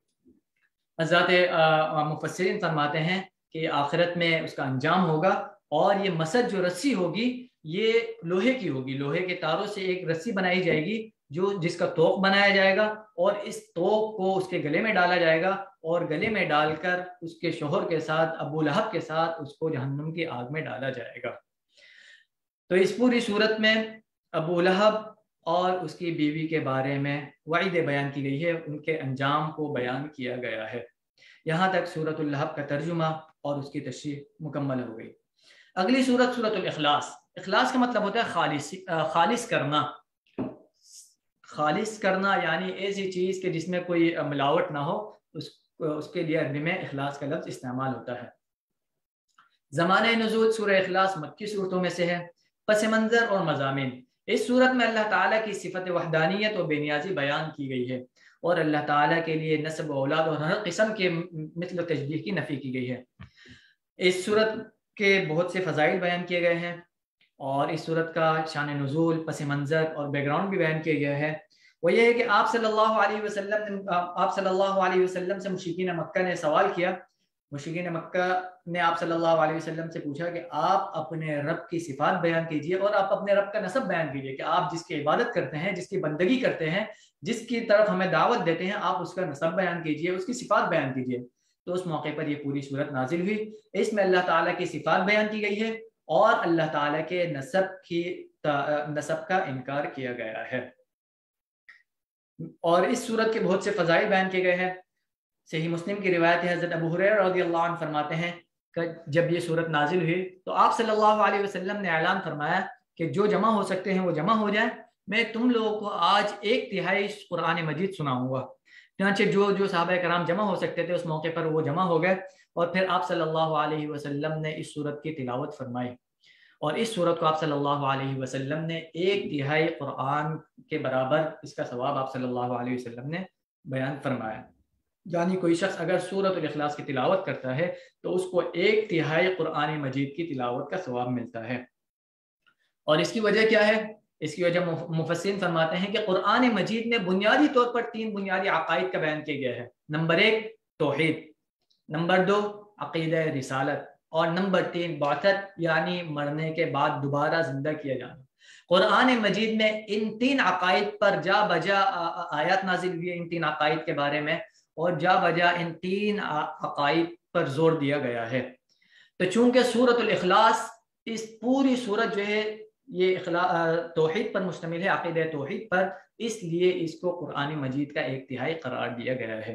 Speaker 1: حضرات مفسرین فرماتے ہیں کہ آخرت میں اس کا انجام ہوگا، اور یہ مسد جو رسی ہوگی یہ لوہے کی ہوگی، لوہے کے تاروں سے ایک رسی بنائی جائے گی جس کا توق بنایا جائے گا، اور اس توق کو اس کے گلے میں ڈالا جائے گا، اور گلے میں ڈال کر اس کے شوہر کے ساتھ، ابو لہب کے ساتھ، اس کو جہنم کی آگ میں ڈالا جائے گا۔ تو اس پوری صورت میں ابو لہب اور اس کی بیوی کے بارے میں وعید بیان کی گئی ہے، ان کے انجام کو بیان کیا گیا ہے۔ یہاں تک سورۃ اللہب کا ترجمہ اور اس کی تشریح مکمل ہو گئی۔ اگلی سورت سورۃ الاخلاص۔ اخلاص کا مطلب ہوتا ہے خالص کرنا، خالص کرنا یعنی ایسی چیز کہ جس میں کوئی ملاوٹ نہ ہو، اس کے لیے عربی میں اخلاص کا لفظ استعمال ہوتا ہے۔ زمانہ نزول سورہ اخلاص مکی صورتوں میں سے ہے۔ پس منظر اور مضامین، اس صورت میں اللہ تعالیٰ کی صفت وحدانیت اور بے نیازی بیان کی گئی ہے، اور اللہ تعالیٰ کے لیے نسب و اولاد اور ہر قسم کے مثل و تشبیہ کی نفی کی گئی ہے۔ اس صورت کے بہت سے فضائل بیان کیے گئے ہیں، اور اس صورت کا شان نزول، پس منظر اور بیک گراؤنڈ بھی بیان کیا گیا ہے۔ وہ یہ ہے کہ آپ صلی اللہ علیہ وسلم سے مشرکین مکہ نے سوال کیا مشرکین مکہ نے آپ صلی اللہ علیہ وسلم سے پوچھا کہ آپ اپنے رب کی صفات بیان کیجئے اور آپ اپنے رب کا نسب بیان کیجئے کہ آپ جس کی عبادت کرتے ہیں، جس کی بندگی کرتے ہیں، جس کی طرف ہمیں دعوت دیتے ہیں، آپ اس کا نسب بیان کیجئے، اس کی صفات بیان کیجئے۔ تو اس موقع پر یہ پوری صورت نازل ہوئی۔ اس میں اللہ تعالیٰ کی صفات بیان کی گئی ہے اور اللہ تعالیٰ کے نسب کا انکار کیا گیا ہے۔ اور اس صورت کے بہت سے فضائل بیان کیے گئے ہیں۔ صحیح مسلم کی روایت ہے، حضرت ابو ہریرہ رضی اللہ عنہ فرماتے ہیں کہ جب یہ صورت نازل ہوئی تو آپ صلی اللہ علیہ وسلم نے اعلان فرمایا کہ جو جمع ہو سکتے ہیں وہ جمع ہو جائیں، میں تم لوگوں کو آج 1/3 قرآن مجید سناؤں گا۔ چنانچہ جو صحابہ کرام جمع ہو سکتے تھے اس موقع پر وہ جمع ہو گئے، اور پھر آپ صلی اللہ علیہ وسلم نے اس صورت کی تلاوت فرمائی، اور اس صورت کو آپ صلی اللہ علیہ وسلم نے 1/3 قرآن کے برابر اس کا ثواب آپ صلی اللہ علیہ وسلم نے بیان فرمایا۔ یعنی کوئی شخص اگر سورۃ الاخلاص کی تلاوت کرتا ہے تو اس کو 1/3 قرآن مجید کی تلاوت کا ثواب ملتا ہے۔ اور اس کی وجہ کیا ہے؟ اس کی وجہ مفسرین فرماتے ہیں کہ قرآن مجید میں بنیادی طور پر 3 بنیادی عقائد کا بیان کیا گیا ہے۔ نمبر 1 توحید، نمبر 2 عقیدہ رسالت، اور نمبر 3 بعثت یعنی مرنے کے بعد دوبارہ زندہ کیا جانا۔ قرآن مجید میں ان 3 عقائد پر جا بجا آیات نازل ہوئی ہیں، ان 3 عقائد کے بارے میں، اور جا بجا ان 3 عقائد پر زور دیا گیا ہے۔ تو چونکہ سورۃ الاخلاص اس پوری سورت جو ہے یہ توحید پر مشتمل ہے، عقیدہ توحید پر، اس لیے اس کو قرآن مجید کا 1/3 قرار دیا گیا ہے۔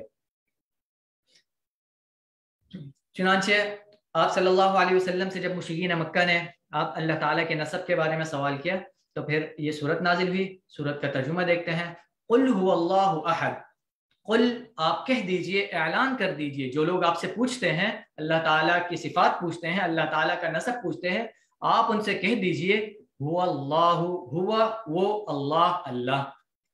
Speaker 1: چنانچہ آپ صلی اللہ علیہ وسلم سے جب مشرکین مکہ نے آپ اللہ تعالیٰ کے نسب کے بارے میں سوال کیا تو پھر یہ سورت نازل ہوئی۔ سورت کا ترجمہ دیکھتے ہیں۔ قل هو اللہ احد، قل آپ کہہ دیجئے، اعلان کر دیجئے، جو لوگ آپ سے پوچھتے ہیں، اللہ تعالیٰ کی صفات پوچھتے ہیں، اللہ تعالیٰ کا نسب پوچھتے ہیں، آپ ان سے کہہ دیجئے هو اللہ، ہوا وہ اللہ، اللہ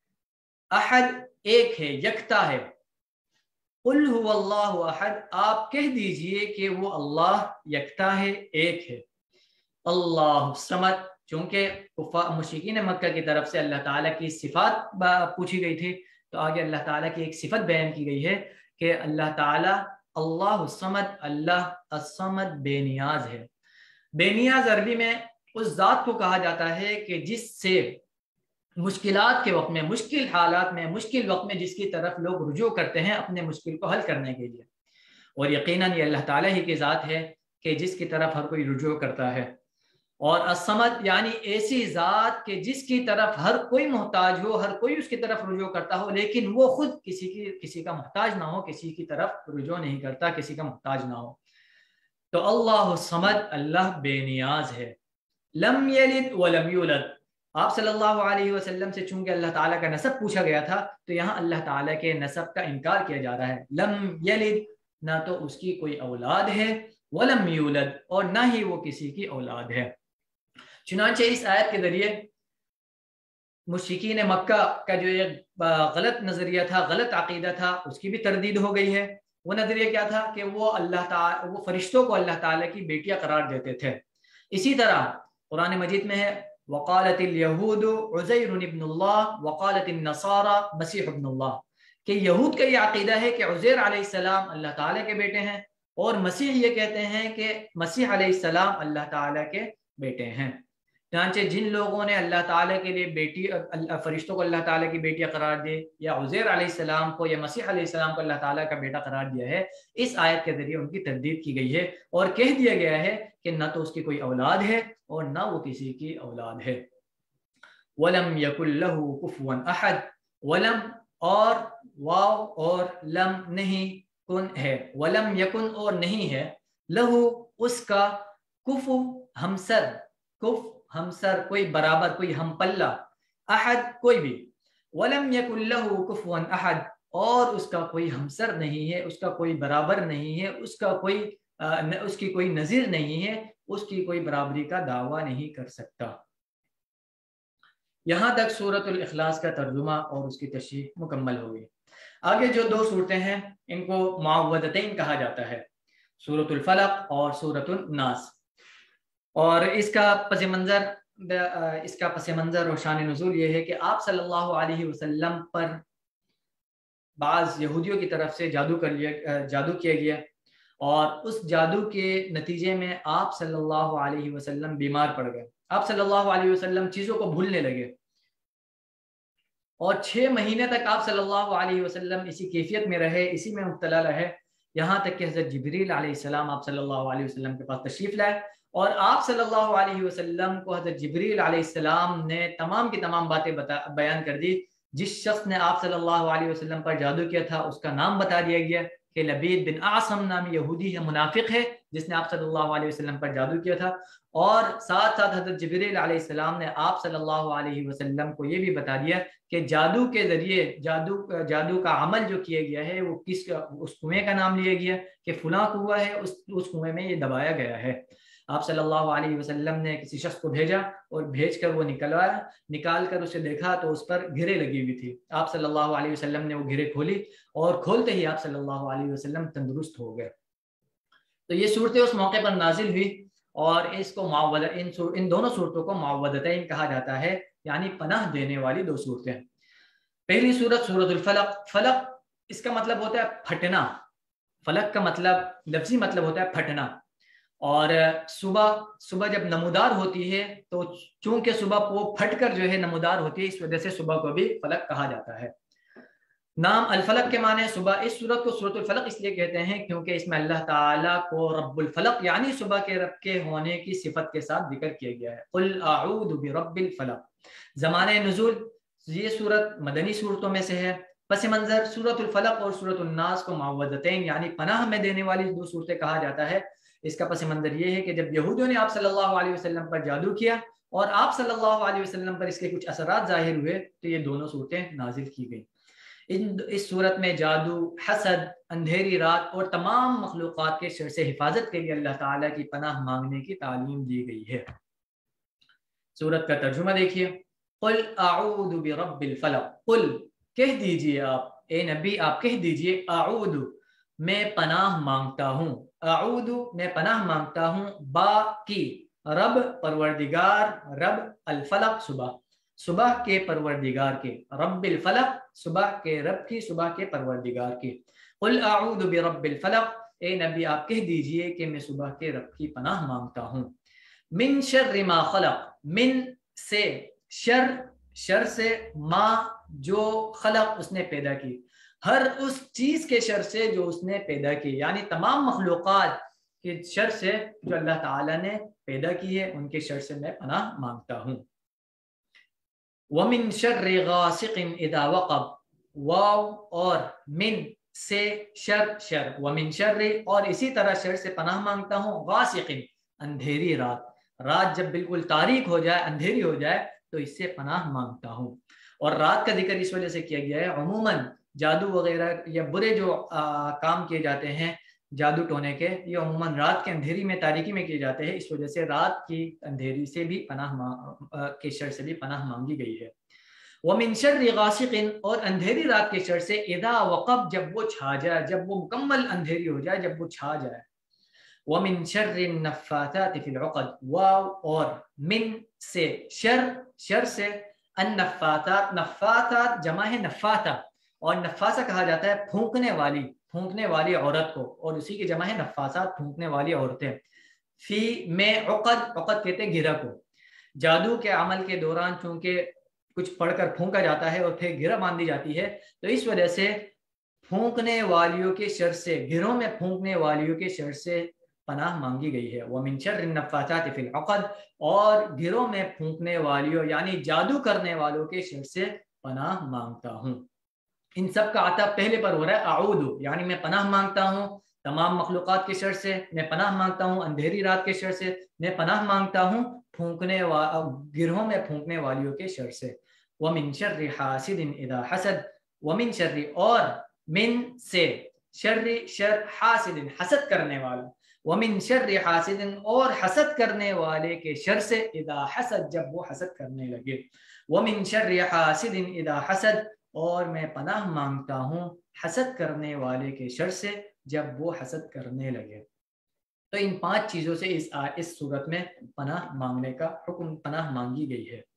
Speaker 1: احد ایک ہے، یکتا ہے۔ قل هو اللہ احد، آپ کہہ دیجئے کہ وہ اللہ یکتا ہے، ایک ہے۔ اللہ صمد، چونکہ مشرکین مکہ کی طرف سے اللہ تعالیٰ کی صفات پوچھی گئی تھی تو آگے اللہ تعالیٰ کی ایک صفت بیان کی گئی ہے کہ اللہ تعالیٰ اللہ الصمد، اللہ الصمد بے نیاز ہے۔ بے نیاز عربی میں اس ذات کو کہا جاتا ہے کہ جس سے مشکلات کے وقت میں، مشکل حالات میں، مشکل وقت میں جس کی طرف لوگ رجوع کرتے ہیں اپنے مشکل کو حل کرنے کے لیے، اور یقیناً یہ اللہ تعالیٰ ہی کی ذات ہے کہ جس کی طرف ہر کوئی رجوع کرتا ہے۔ اور الصمد یعنی ایسی ذات کہ جس کی طرف ہر کوئی محتاج ہو، ہر کوئی اس کی طرف رجوع کرتا ہو، لیکن وہ خود کسی کا محتاج نہ ہو، کسی کی طرف رجوع نہیں کرتا، کسی کا محتاج نہ ہو۔ تو اللہ الصمد، اللہ بے نیاز ہے۔ لم یلد ولم یولد، آپ صلی اللہ علیہ وسلم سے چونکہ اللہ تعالیٰ کا نسب پوچھا گیا تھا تو یہاں اللہ تعالیٰ کے نسب کا انکار کیا جا رہا ہے۔ لم یلد، نہ تو اس کی کوئی اولاد ہے، ولم یولد، اور نہ ہی وہ کسی کی اولاد ہے۔ چنانچہ اس آیت کے ذریعے مشرکین مکہ کا جو ایک غلط نظریہ تھا، غلط عقیدہ تھا، اس کی بھی تردید ہو گئی ہے۔ وہ نظریہ کیا تھا کہ وہ فرشتوں کو اللہ تعالیٰ کی بیٹیاں قرار دیتے تھے۔ اسی طرح قرآن مجید میں ہے وقالت الیہود عزیر ابن اللہ وقالت النصارى مسیح ابن اللہ، کہ یہود کا یہ عقیدہ ہے کہ عزیر علیہ السلام اللہ تعالیٰ کے بیٹے ہیں، اور مسیح یہ کہتے ہیں کہ مسیح علیہ السلام اللہ تعالیٰ کے بیٹے ہیں۔ چنانچہ جن لوگوں نے اللہ تعالیٰ کے لیے فرشتوں کو اللہ تعالیٰ کی بیٹیاں قرار دی، یا عزیر علیہ السلام کو یا مسیح علیہ السلام کو اللہ تعالیٰ کا بیٹا قرار دیا ہے، اس آیت کے ذریعے ان کی تردید کی گئی ہے اور کہہ دیا گیا ہے کہ نہ تو اس کی کوئی اولاد ہے اور نہ وہ کسی کی اولاد ہے۔ وَلَمْ يَكُنْ لَهُ كُفُوًا أَحَدٌ، ولم اور واو اور لم نہیں، کن ہے، ولم یکن اور نہیں ہے، لہو اس کا، کفو ہمسر، کف ہمسر کوئی برابر، کوئی ہم پلہ، احد کوئی بھی، ولم یکن لہو کفوا احد، اور اس کا کوئی ہمسر نہیں ہے، اس کا کوئی برابر نہیں ہے، اس کی کوئی نظیر نہیں ہے، اس کی کوئی برابری کا دعویٰ نہیں کر سکتا۔ یہاں تک سورۃ الاخلاص کا ترجمہ اور اس کی تشریح مکمل ہو گئی۔ آگے جو 2 صورتیں ہیں ان کو معوذتین کہا جاتا ہے، سورۃ الفلق اور سورۃ الناس، اور اس کا پس منظر اور شان نزول یہ ہے کہ آپ صلی اللہ علیہ وسلم پر بعض یہودیوں کی طرف سے جادو کیا گیا، اور اس جادو کے نتیجے میں آپ صلی اللہ علیہ وسلم بیمار پڑ گئے. آپ صلی اللہ علیہ وسلم چیزوں کو بھولنے لگے اور 6 مہینے تک آپ صلی اللہ علیہ وسلم اسی کیفیت میں رہے, اسی میں مبتلا رہے, یہاں تک کہ حضرت جبریل علیہ السلام آپ صلی اللہ علیہ وسلم کے پاس تشریف لائے اور آپ صلی اللہ علیہ وسلم کو حضرت جبریل علیہ السلام نے تمام کی تمام باتیں بیان کر دی. جس شخص نے آپ صلی اللہ علیہ وسلم پر جادو کیا تھا اس کا نام بتا دیا گیا کہ لبید بن اعصم نامی یہودی ہے, منافق ہے, جس نے آپ صلی اللہ علیہ وسلم پر جادو کیا تھا. اور ساتھ ساتھ حضرت جبریل علیہ السلام نے آپ صلی اللہ علیہ وسلم کو یہ بھی بتا دیا کہ جادو کے ذریعے جادو کا عمل جو کیا گیا ہے وہ اس کنویں کا نام لیا گیا کہ فلاں کنواں ہے, اس کنویں میں یہ دبایا گیا ہے. آپ صلی اللہ علیہ وسلم نے کسی شخص کو بھیجا اور بھیج کر وہ نکال کر اسے دیکھا تو اس پر گھرے لگی ہوئی تھی. آپ صلی اللہ علیہ وسلم نے وہ گھرے کھولی اور کھولتے ہی آپ صلی اللہ علیہ وسلم تندرست ہو گئے. تو یہ صورتیں اس موقع پر نازل ہوئی اور اس کو ان دونوں صورتوں کو معوذتین کہا جاتا ہے, یعنی پناہ دینے والی 2 صورتیں. پہلی صورت سورۃ الفلق. فلق اس کا مطلب ہوتا ہے پھٹنا. فلق کا مطلب لفظی مطلب ہوتا ہے پھٹنا. اور صبح جب نمودار ہوتی ہے تو چونکہ صبح وہ پھٹ کر جو ہے نمودار ہوتی ہے, اس وجہ سے صبح کو بھی فلق کہا جاتا ہے. نام الفلق کے معنی صبح. اس صورت کو سورۃ الفلق اس لیے کہتے ہیں کیونکہ اس میں اللہ تعالیٰ کو رب الفلق یعنی صبح کے رب کے ہونے کی صفت کے ساتھ ذکر کیا گیا ہے. قل اعوذ برب الفلق. زمانہ نزول, یہ صورت مدنی صورتوں میں سے ہے. پس منظر سورۃ الفلق اور سورۃ الناس کو معوذتین یعنی پناہ میں دینے والی 2 صورتیں کہا جاتا ہے. اس کا پس منظر یہ ہے کہ جب یہودیوں نے آپ صلی اللہ علیہ وسلم پر جادو کیا اور آپ صلی اللہ علیہ وسلم پر اس کے کچھ اثرات ظاہر ہوئے تو یہ دونوں صورتیں نازل کی گئیں. اس صورت میں جادو, حسد, اندھیری رات اور تمام مخلوقات کے شر سے حفاظت کے لیے اللہ تعالیٰ کی پناہ مانگنے کی تعلیم دی گئی ہے. صورت کا ترجمہ دیکھیے. قل اعوذ برب الفلق. قل کہہ دیجئے آپ, اے نبی آپ کہہ دیجئے, اعوذ میں پناہ مانگتا ہوں, اعوذ میں پناہ مانگتا ہوں, با کی رب پروردگار, رب الفلق صبح کے پروردگار کے, رب الفلق صبح کے رب کی, صبح کے پروردگار کے. قل اعوذ برب الفلق, اے نبی آپ کہہ دیجئے کہ میں صبح کے رب کی پناہ مانگتا ہوں. من شر ما خلق, من سے شر سے, ما جو خلق اس نے پیدا کی, ہر اس چیز کے شر سے جو اس نے پیدا کی, یعنی تمام مخلوقات کے شر سے جو اللہ تعالیٰ نے پیدا کی ہے ان کے شر سے میں پناہ مانگتا ہوں. وَمِن شَرِّ غَاسِقٍ إِذَا وَقَبَ, واو اور من سے شر, وَمِن شَرِّ اور اسی طرح شر سے پناہ مانگتا ہوں, غاسقٍ اندھیری رات جب بالکل تاریک ہو جائے, اندھیری ہو جائے تو اس سے پناہ مانگتا ہوں. اور رات کا ذکر اس وجہ سے کیا گیا ہے, عموماً جادو وغیرہ یا برے جو کام کیے جاتے ہیں جادو ٹونے کے, یہ عموماً رات کے اندھیری میں, تاریکی میں کیے جاتے ہیں. اس وجہ سے رات کی اندھیری سے بھی کے شر سے بھی پناہ مانگی گئی ہے. وَمِن شَرِّ غَاسِقٍ اور اندھیری رات کے شر سے, اِذَا وَقَبَ جب وہ چھا جائے, جب وہ مکمل اندھیری ہو جائے, جب وہ چھا جائے. وَمِن شَرِّ النَّفَّاثَاتِ فِي الْعُقَدِ, واو اور من سے شر سے, النفاثات, نفاثات جمع ہے نفاثہ, اور نفاثہ کہا جاتا ہے پھونکنے والی عورت کو, اور اسی کی جمع ہے نفاثات, پھونکنے والی عورتیں. فی میں عقد کہتے ہیں گرہ کو. جادو کے عمل کے دوران چونکہ کچھ پڑھ کر پھونکا جاتا ہے اور پھر گرہ باندھی جاتی ہے, تو اس وجہ سے پھونکنے والیوں کے شر سے, گروں میں پھونکنے والیوں کے شر سے پناہ مانگی گئی ہے. وَمِن شَرِّ النَّفَّاثَاتِ فِي الْعُقَدِ اور گھروں میں پھونکنے والیوں یعنی جادو کرنے والوں کے شر سے پناہ مانگتا ہوں. ان سب کا عطا پہلے پر ہو رہا ہے اعوذ, یعنی میں پناہ مانگتا ہوں تمام مخلوقات کے شر سے, میں پناہ مانگتا ہوں اندھیری رات کے شر سے, میں پناہ مانگتا ہوں گروہوں میں پھونکنے والیوں کے شر سے. وَمِن شَرِّ حَاسِدٍ إِذَا حَسَدَ, وَمِن شَرِّ اور من سے, شر حاسد حسد کرنے والا, وَمِن شَرِّ حَاسِدٍ اور حسد کرنے والے کے شر سے, اذا حسد جب وہ حسد کرنے لگے. وَمِن شَرِّ حَاسِدٍ إِذَا حَسَدَ اور میں پناہ مانگتا ہوں حسد کرنے والے کے شر سے جب وہ حسد کرنے لگے. تو ان 5 چیزوں سے اس صورت میں پناہ مانگنے کا حکم, پناہ مانگی گئی ہے.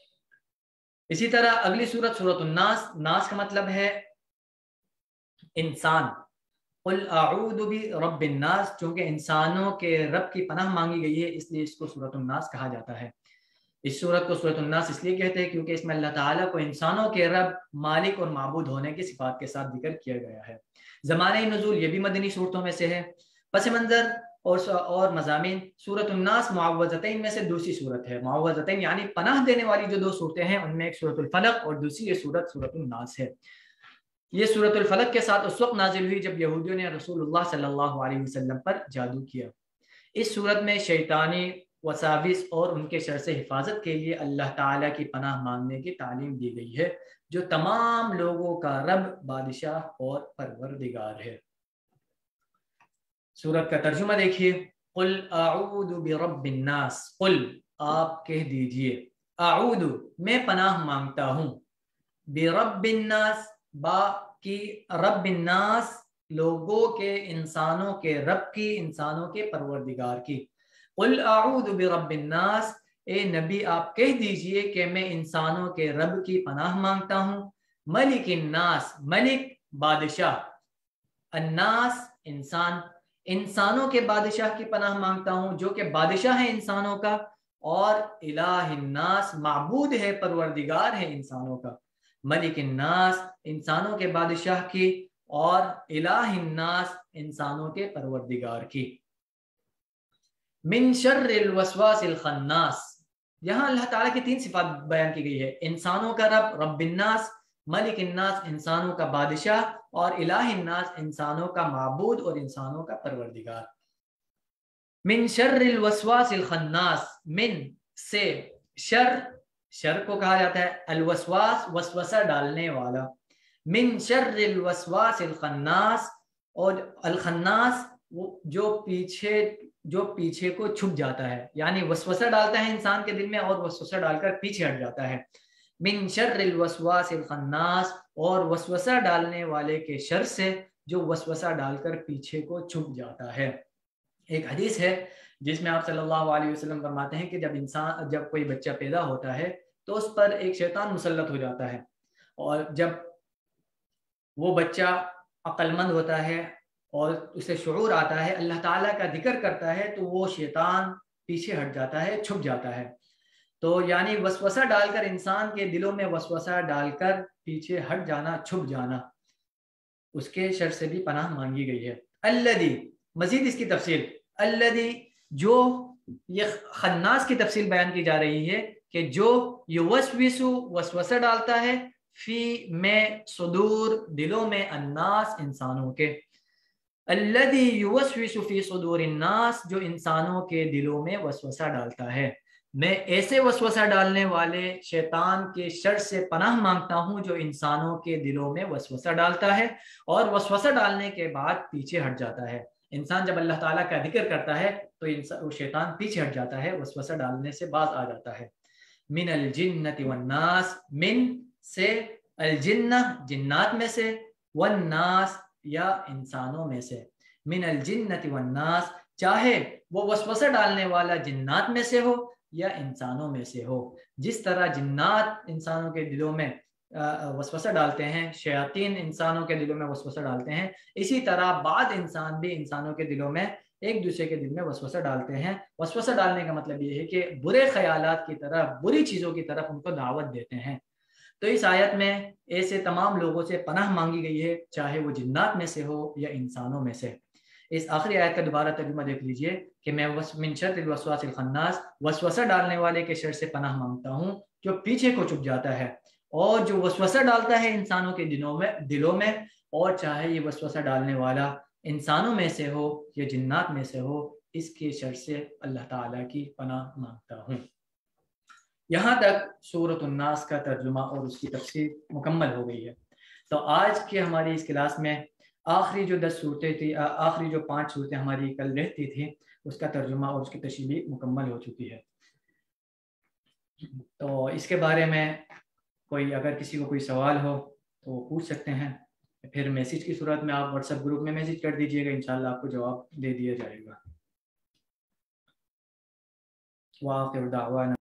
Speaker 1: اسی طرح اگلی صورت سورۃ الناس, ناس کا مطلب ہے انسان, قل اعوذ برب الناس، چونکہ انسانوں کے رب کی پناہ مانگی گئی ہے اس لیے اس کو سورۃ الناس کہا جاتا ہے۔ اس سورت کو سورۃ الناس اس لیے کہتے ہیں کیونکہ اس میں اللہ تعالیٰ کو انسانوں کے رب، مالک اور معبود ہونے کی صفات کے ساتھ ذکر کیا گیا ہے۔ زمانہ نزول یہ بھی مدنی صورتوں میں سے ہے۔ پس منظر اور مضامین، سورۃ الناس معوذتین میں سے دوسری صورت ہے۔ معوذتین یعنی پناہ دینے والی جو دو صورتیں ہیں ان میں ایک سورۃ الفلق اور دوسری یہ صورت سورۃ الناس ہے۔ یہ سورۃ الفلق کے ساتھ اس وقت نازل ہوئی جب یہودیوں نے رسول اللہ صلی اللہ علیہ وسلم پر جادو کیا۔ اس صورت میں شیطانی وساوس اور ان کے شر سے حفاظت کے لیے اللہ تعالیٰ کی پناہ مانگنے کی تعلیم دی گئی ہے، جو تمام لوگوں کا رب، بادشاہ اور پروردگار ہے۔ سورت کا ترجمہ دیکھیے، قل اعوذ برب الناس، قل آپ کہہ دیجئے، اعوذ میں پناہ مانگتا ہوں، برب الناس با کی، رب الناس لوگوں کے، انسانوں کے رب کی، انسانوں کے پروردگار کی۔ قل اعوذ برب الناس، اے نبی آپ کہہ دیجئے کہ میں انسانوں کے رب کی پناہ مانگتا ہوں، ملک الناس ملک بادشاہ، الناس انسان، انسانوں کے بادشاہ کی پناہ مانگتا ہوں جو کہ بادشاہ ہے انسانوں کا، اور الہ الناس معبود ہے، پروردگار ہے انسانوں کا۔ ملک الناس انسانوں کے بادشاہ کی، اور الہ الناس انسانوں کے پروردگار کی۔ من شر الوسواس الخناس، یہاں اللہ تعالیٰ کی تین صفات بیان کی گئی ہے، انسانوں کا رب، رب الناس، ملک الناس انسانوں کا بادشاہ، اور الہ الناس انسانوں کا معبود اور انسانوں کا پروردگار۔ من شر الوسواس الخناس، من سے، شر کو کہا جاتا ہے الوسواس، وسوسہ ڈالنے والا، من شر الوسواس الخناس، اور الخناس جو پیچھے کو چھپ جاتا ہے، یعنی وسوسہ ڈالتا ہے انسان کے دل میں اور وسوسہ ڈال کر پیچھے ہٹ جاتا ہے۔ من شر الوسواس الخناس، اور وسوسہ ڈالنے والے کے شر سے جو وسوسہ ڈال کر پیچھے کو چھپ جاتا ہے۔ ایک حدیث ہے جس میں آپ صلی اللہ علیہ وسلم فرماتے ہیں کہ جب کوئی بچہ پیدا ہوتا ہے تو اس پر ایک شیطان مسلط ہو جاتا ہے، اور جب وہ بچہ عقل مند ہوتا ہے اور اسے شعور آتا ہے، اللہ تعالیٰ کا ذکر کرتا ہے، تو وہ شیطان پیچھے ہٹ جاتا ہے، چھپ جاتا ہے۔ تو یعنی وسوسہ ڈال کر، انسان کے دلوں میں وسوسہ ڈال کر پیچھے ہٹ جانا، چھپ جانا، اس کے شر سے بھی پناہ مانگی گئی ہے۔ الذی، مزید اس کی تفصیل، الذی جو، یہ خناس کی تفصیل بیان کی جا رہی ہے کہ جو یوسوسو وسوسہ ڈالتا ہے، فی میں، صدور دلوں میں، الناس انسانوں کے، الذی یوسوس فی صدور الناس جو انسانوں کے دلوں میں وسوسہ ڈالتا ہے۔ میں ایسے وسوسہ ڈالنے والے شیطان کے شر سے پناہ مانگتا ہوں جو انسانوں کے دلوں میں وسوسہ ڈالتا ہے اور وسوسہ ڈالنے کے بعد پیچھے ہٹ جاتا ہے۔ انسان جب اللہ تعالیٰ کا ذکر کرتا ہے تو شیطان پیچھے ہٹ جاتا ہے، وسوسہ ڈالنے سے باز آ جاتا ہے۔ من الجنۃ والناس، من سے، الجنہ جنات میں سے، والناس یا انسانوں میں سے، من الجنۃ والناس چاہے وہ وسوسہ ڈالنے والا جنات میں سے ہو یا انسانوں میں سے ہو۔ جس طرح جنات انسانوں کے دلوں میں وسوسہ ڈالتے ہیں، شیاطین انسانوں کے دلوں میں وسوسہ ڈالتے ہیں، اسی طرح بعض انسان بھی انسانوں کے دلوں میں ایک دوسرے کے دل میں وسوسہ ڈالتے ہیں۔ وسوسہ ڈالنے کا مطلب یہ ہے کہ برے خیالات کی طرف، بری چیزوں کی طرف ان کو دعوت دیتے ہیں۔ تو اس آیت میں ایسے تمام لوگوں سے پناہ مانگی گئی ہے، چاہے وہ جنات میں سے ہو یا انسانوں میں سے۔ اس آخری آیت کا دوبارہ ترجمہ دیکھ لیجئے کہ میں من شر الوسواس الخناس، وسوسہ ڈالنے والے کے شر سے پناہ مانگتا ہوں جو پیچھے کو چھپ جاتا ہے، اور جو وسوسہ ڈالتا ہے انسانوں کے دلوں میں، اور چاہے یہ وسوسہ ڈالنے والا انسانوں میں سے ہو یا جنات میں سے ہو، اس کے شر سے اللہ تعالیٰ کی پناہ مانگتا ہوں۔ یہاں تک سورۃ الناس کا ترجمہ اور اس کی تفسیر مکمل ہو گئی ہے۔ تو آج کے ہماری اس کلاس میں آخری جو 10 صورتیں تھی، آخری جو 5 صورتیں ہماری کل رہتی تھی، اس کا ترجمہ اور اس کی تشریح مکمل ہو چکی ہے۔ تو اس کے بارے میں اگر کسی کو کوئی سوال ہو تو وہ پوچھ سکتے ہیں، پھر میسیج کی صورت میں آپ واٹس ایپ گروپ میں میسیج کر دیجئے گا، انشاءاللہ آپ کو جواب دے دیا جائے گا۔ وآخر دعوانا